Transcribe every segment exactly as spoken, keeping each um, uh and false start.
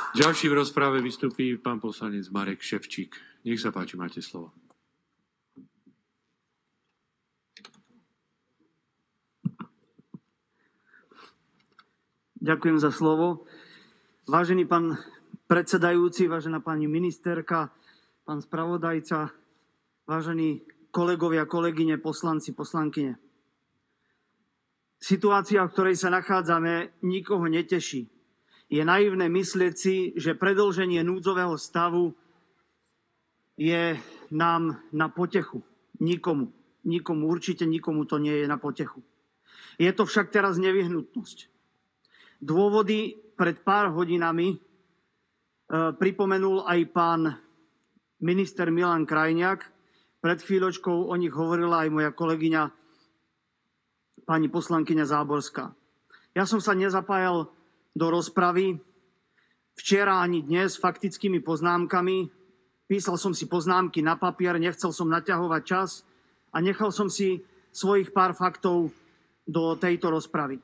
Ďalší v rozprave vystúpí pán poslanec Marek Ševčík. Nech sa páči, máte slovo. Ďakujem za slovo. Vážený pán predsedajúci, vážená pani ministerka, pán spravodajca, vážení kolegovia, kolegyne, poslanci, poslankyne. Situácia, v ktorej sa nachádzame, nikoho neteší. Je naivné myslieť si, že predĺženie núdzového stavu je nám na potechu. Nikomu. Nikomu, určite nikomu to nie je na potechu. Je to však teraz nevyhnutnosť. Dôvody pred pár hodinami e, pripomenul aj pán minister Milan Krajniak. Pred chvíľočkou o nich hovorila aj moja kolegyňa pani poslankyňa Záborská. Ja som sa nezapájal do rozpravy včera ani dnes faktickými poznámkami. Písal som si poznámky na papier, nechcel som naťahovať čas a nechal som si svojich pár faktov do tejto rozpravy.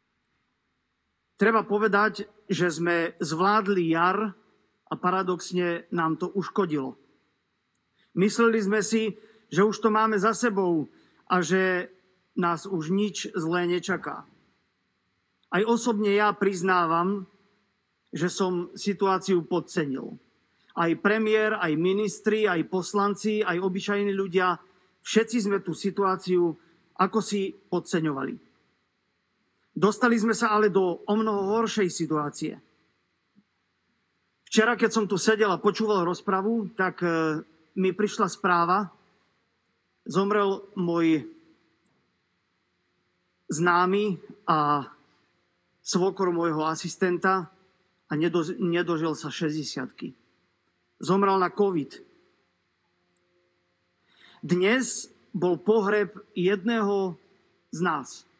Treba povedať, že sme zvládli jar a paradoxne nám to uškodilo. Mysleli sme si, že už to máme za sebou a že nás už nič zlé nečaká. Aj osobne ja priznávam, že som situáciu podcenil. Aj premiér, aj ministri, aj poslanci, aj obyčajní ľudia, všetci sme tú situáciu ako si podceňovali. Dostali sme sa ale do omnoho horšej situácie. Včera, keď som tu sedel a počúval rozpravu, tak e, mi prišla správa. Zomrel môj známy a svokor môjho asistenta a nedo, nedožil sa šesťdesiatky. Zomrel na COVID. Dnes bol pohreb jedného z nás.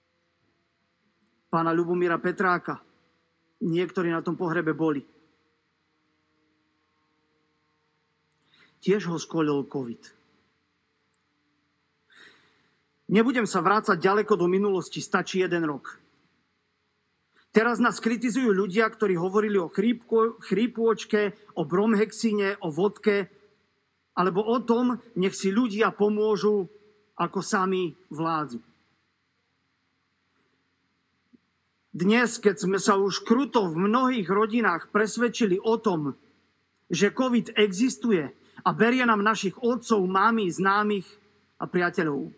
Pána Ľubomíra Petráka. Niektorí na tom pohrebe boli. Tiež ho skolil COVID. Nebudem sa vrácať ďaleko do minulosti, stačí jeden rok. Teraz nás kritizujú ľudia, ktorí hovorili o chrípko, chrípôčke, o bromhexine, o vodke, alebo o tom, nech si ľudia pomôžu, ako sami vládzu. Dnes, keď sme sa už kruto v mnohých rodinách presvedčili o tom, že COVID existuje a berie nám našich otcov, mámy, známych a priateľov.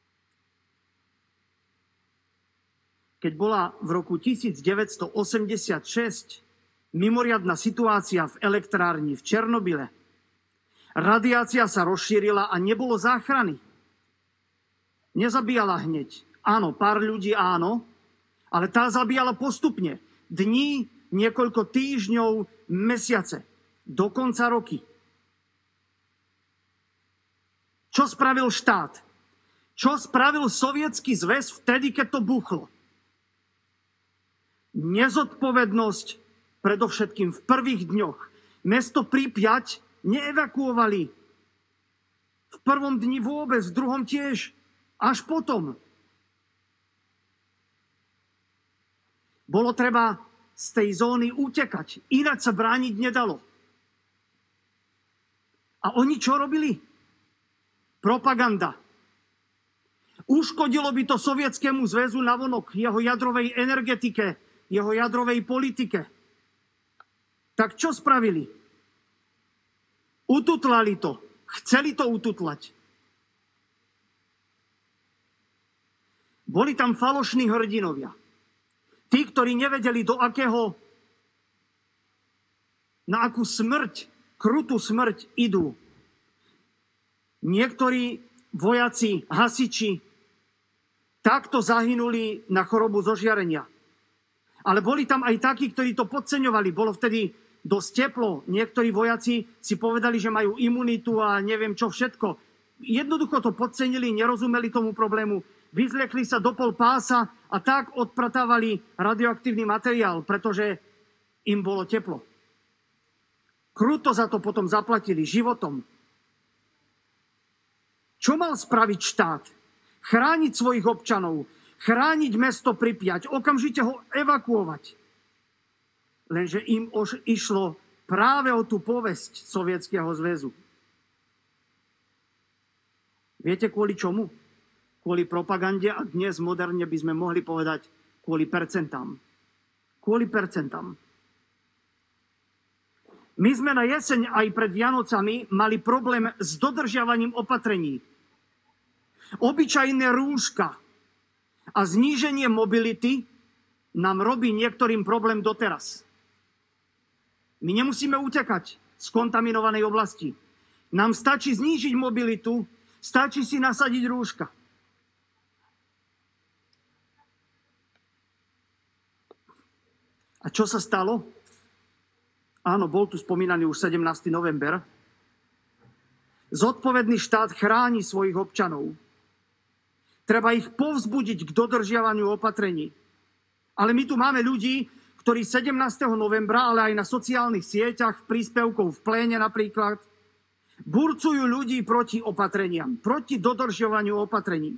Keď bola v roku devätnásťstoosemdesiatšesť mimoriadna situácia v elektrárni v Černobyle, radiácia sa rozšírila a nebolo záchrany. Nezabíjala hneď. Áno, pár ľudí áno, ale tá zabíjala postupne. Dní, niekoľko týždňov, mesiace, dokonca roky. Čo spravil štát? Čo spravil Sovietsky zväz vtedy, keď to buchlo? Nezodpovednosť predovšetkým v prvých dňoch. Mesto Pripjať neevakuovali. V prvom dni vôbec, v druhom tiež. Až potom. Bolo treba z tej zóny utekať. Ináč sa brániť nedalo. A oni čo robili? Propaganda. Uškodilo by to Sovietskému zväzu navonok, jeho jadrovej energetike, jeho jadrovej politike. Tak čo spravili? Ututlali to. Chceli to ututlať. Boli tam falošní hrdinovia. Tí, ktorí nevedeli, do akého, na akú smrť, krutú smrť idú. Niektorí vojaci, hasiči takto zahynuli na chorobu zo žiarenia. Ale boli tam aj takí, ktorí to podceňovali. Bolo vtedy dosť teplo. Niektorí vojaci si povedali, že majú imunitu a neviem čo všetko. Jednoducho to podcenili, nerozumeli tomu problému. Vyzliekli sa do pol pása a tak odpratávali radioaktívny materiál, pretože im bolo teplo. Kruto za to potom zaplatili životom. Čo mal spraviť štát? Chrániť svojich občanov, chrániť mesto Pripjať, okamžite ho evakuovať. Lenže im už išlo práve o tú povesť Sovietskeho zväzu. Viete kvôli čomu? Kvôli propagande a dnes moderne by sme mohli povedať kvôli percentám. Kvôli percentám. My sme na jeseň aj pred Vianocami mali problém s dodržiavaním opatrení. Obyčajné rúška a zníženie mobility nám robí niektorým problém doteraz. My nemusíme utekať z kontaminovanej oblasti. Nám stačí znížiť mobilitu, stačí si nasadiť rúška. A čo sa stalo? Áno, bol tu spomínaný už sedemnásteho november. Zodpovedný štát chráni svojich občanov. Treba ich povzbudiť k dodržiavaniu opatrení. Ale my tu máme ľudí, ktorí sedemnásteho novembra, ale aj na sociálnych sieťach, v príspevkov v pléne napríklad, burcujú ľudí proti opatreniam, proti dodržiavaniu opatrení.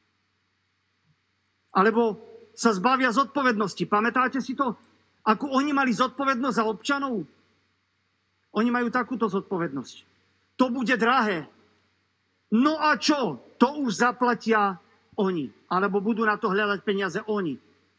Alebo sa zbavia zodpovednosti. Pamätáte si to? Ako oni mali zodpovednosť za občanov? Oni majú takúto zodpovednosť. To bude drahé. No a čo? To už zaplatia oni. Alebo budú na to hľadať peniaze oni.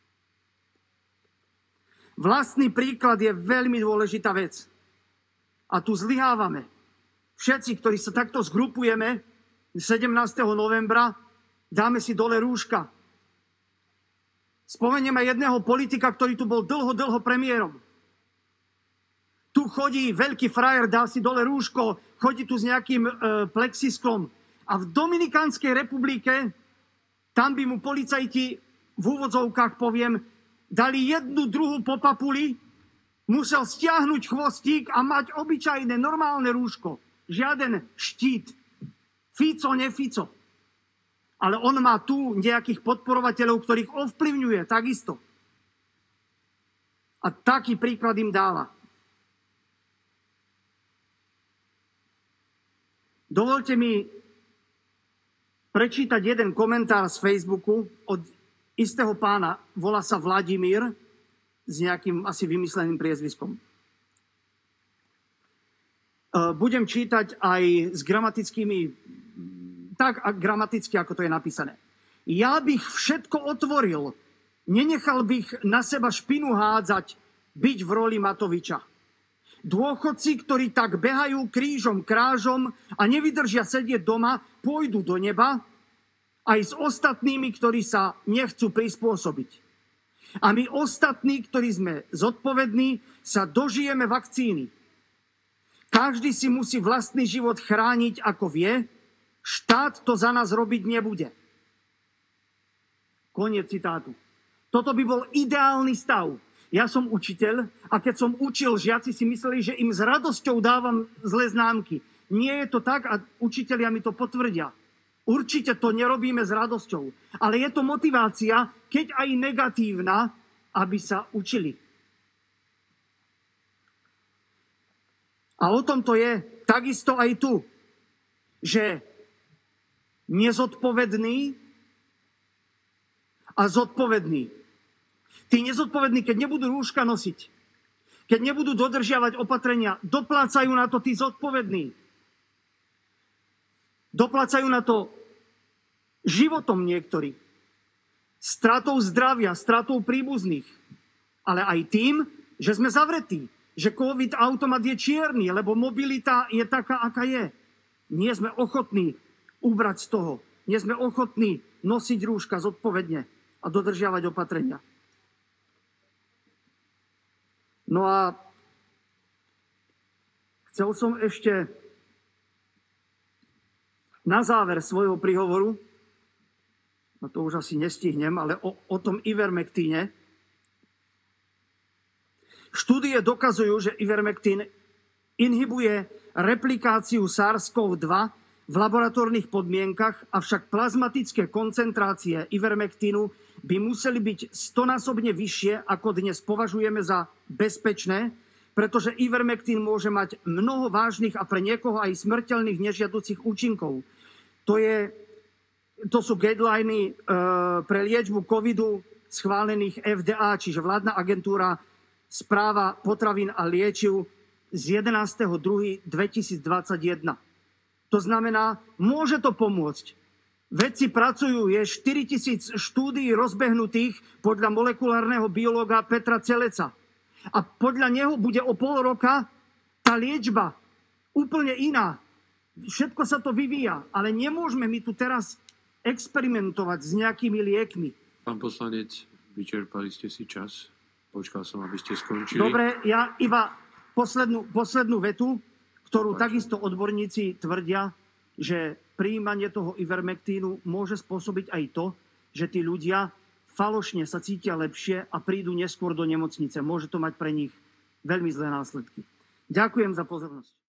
Vlastný príklad je veľmi dôležitá vec. A tu zlyhávame. Všetci, ktorí sa takto zgrupujeme sedemnásteho novembra, dáme si dole rúška. Spomenieme jedného politika, ktorý tu bol dlho, dlho premiérom. Tu chodí veľký frajer, dá si dole rúško, chodí tu s nejakým e, plexisklom. A v Dominikánskej republike, tam by mu policajti, v úvodzovkách poviem, dali jednu druhú po papuli, musel stiahnuť chvostík a mať obyčajné, normálne rúško. Žiaden štít. Fico, nefico. Ale on má tu nejakých podporovateľov, ktorých ovplyvňuje takisto. A taký príklad im dáva. Dovolte mi prečítať jeden komentár z Facebooku od istého pána, volá sa Vladimír, s nejakým asi vymysleným priezviskom. Budem čítať aj s gramatickými, tak gramaticky, ako to je napísané. Ja bych všetko otvoril, nenechal bych na seba špinu hádzať, byť v roli Matoviča. Dôchodci, ktorí tak behajú krížom, krážom a nevydržia sedieť doma, pôjdu do neba, aj s ostatnými, ktorí sa nechcú prispôsobiť. A my ostatní, ktorí sme zodpovední, sa dožijeme vakcíny. Každý si musí vlastný život chrániť, ako vie. Štát to za nás robiť nebude. Koniec citátu. Toto by bol ideálny stav. Ja som učiteľ a keď som učil, žiaci si mysleli, že im s radosťou dávam zlé známky. Nie je to tak a učitelia mi to potvrdia. Určite to nerobíme s radosťou. Ale je to motivácia, keď aj negatívna, aby sa učili. A o tom to je takisto aj tu, že nezodpovedný a zodpovedný. Tí nezodpovední, keď nebudú rúška nosiť, keď nebudú dodržiavať opatrenia, doplácajú na to tí zodpovední. Doplácajú na to životom niektorí. Stratou zdravia, stratou príbuzných. Ale aj tým, že sme zavretí. Že COVID automat je čierny, lebo mobilita je taká, aká je. Nie sme ochotní ubrať z toho. Nie sme ochotní nosiť rúška zodpovedne a dodržiavať opatrenia. No a chcel som ešte na záver svojho príhovoru, no to už asi nestihnem, ale o, o tom Ivermectine. Štúdie dokazujú, že Ivermectin inhibuje replikáciu SARS-CoV dva v laboratórnych podmienkach, avšak plazmatické koncentrácie Ivermectinu by museli byť stonásobne vyššie, ako dnes považujeme za bezpečné, pretože Ivermectin môže mať mnoho vážnych a pre niekoho aj smrteľných nežiaducich účinkov. To, je, to sú guideliny e, pre liečbu covidu schválených F D A, čiže vládna agentúra správa potravín a liečiv z jedenásteho druhého dvetisícdvadsaťjeden. To znamená, môže to pomôcť. Vedci pracujú, je štyritisíc štúdií rozbehnutých podľa molekulárneho biológa Petra Celeca. A podľa neho bude o pol roka tá liečba úplne iná. Všetko sa to vyvíja, ale nemôžeme my tu teraz experimentovať s nejakými liekmi. Pán poslanec, vyčerpali ste si čas. Počkal som, aby ste skončili. Dobre, ja iba poslednú, poslednú vetu, ktorú Páči. takisto odborníci tvrdia, že prijímanie toho Ivermectinu môže spôsobiť aj to, že tí ľudia falošne sa cítia lepšie a prídu neskôr do nemocnice. Môže to mať pre nich veľmi zlé následky. Ďakujem za pozornosť.